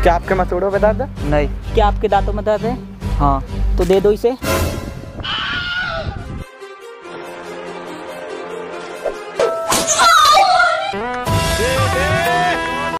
क्या आपके मसूड़ों में दर्द है? नहीं। क्या आपके दांतों में दर्द है? हाँ। तो दे दो इसे।